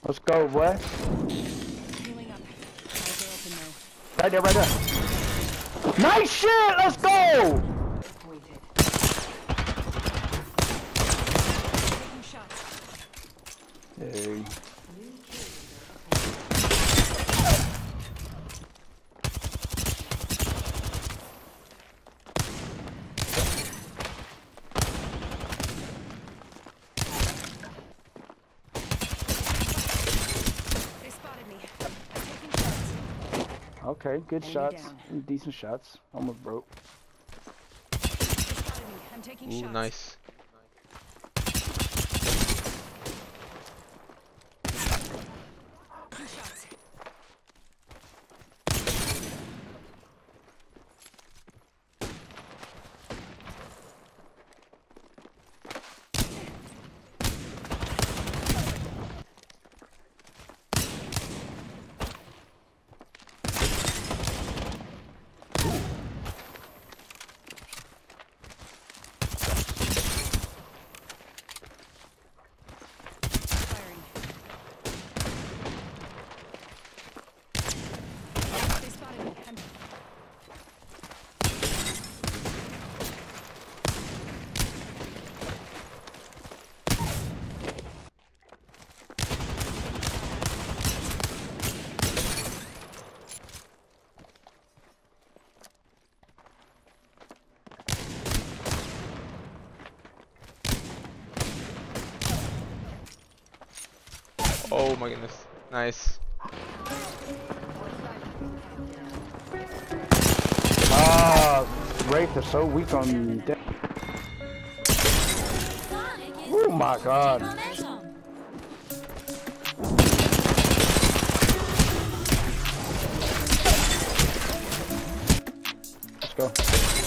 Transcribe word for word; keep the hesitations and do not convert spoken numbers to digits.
Let's go, boy. Healing up. Eyes are open though. Right there, right there. Nice shit! Let's go! Taking shots. Hey. They spotted me. Taking shots. Okay, good Enemy shots. down. Decent shots. Almost broke. They spotted me. I'm taking Ooh, shots. nice. Taking shots. Firing. They spotted me. I'm Oh my goodness. Nice. Ah, Wraith is so weak on deck. Oh my god. Let's go.